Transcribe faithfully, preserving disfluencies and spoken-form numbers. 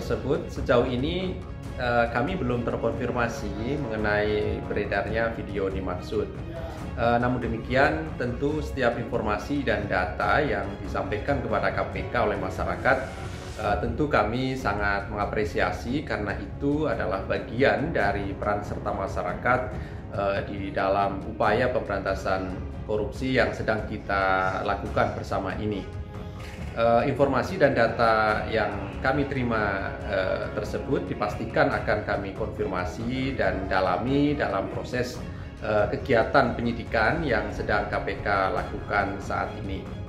tersebut sejauh ini eh, kami belum terkonfirmasi mengenai beredarnya video dimaksud. Eh, namun demikian, tentu setiap informasi dan data yang disampaikan kepada K P K oleh masyarakat eh, tentu kami sangat mengapresiasi, karena itu adalah bagian dari peran serta masyarakat eh, di dalam upaya pemberantasan korupsi yang sedang kita lakukan bersama ini. Uh, informasi dan data yang kami terima uh, tersebut dipastikan akan kami konfirmasi dan dalami dalam proses uh, kegiatan penyidikan yang sedang K P K lakukan saat ini.